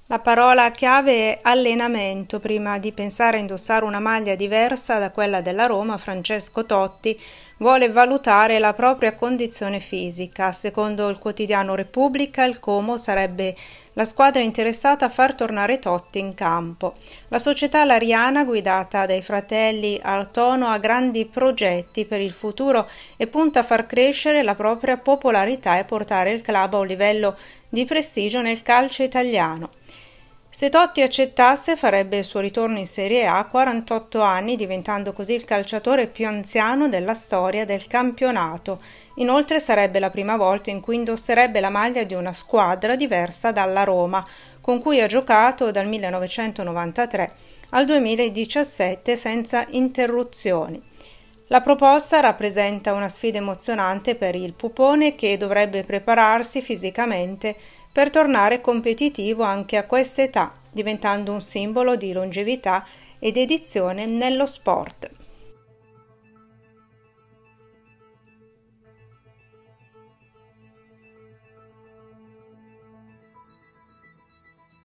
La parola chiave è allenamento. Prima di pensare a indossare una maglia diversa da quella della Roma, Francesco Totti vuole valutare la propria condizione fisica. Secondo il quotidiano Repubblica, il Como sarebbe la squadra interessata a far tornare Totti in campo. La società lariana, guidata dai fratelli Artono, ha grandi progetti per il futuro e punta a far crescere la propria popolarità e portare il club a un livello di prestigio nel calcio italiano. Se Totti accettasse, farebbe il suo ritorno in Serie A a 48 anni, diventando così il calciatore più anziano della storia del campionato. Inoltre sarebbe la prima volta in cui indosserebbe la maglia di una squadra diversa dalla Roma, con cui ha giocato dal 1993 al 2017 senza interruzioni. La proposta rappresenta una sfida emozionante per il pupone, che dovrebbe prepararsi fisicamente per tornare competitivo anche a questa età, diventando un simbolo di longevità e dedizione nello sport.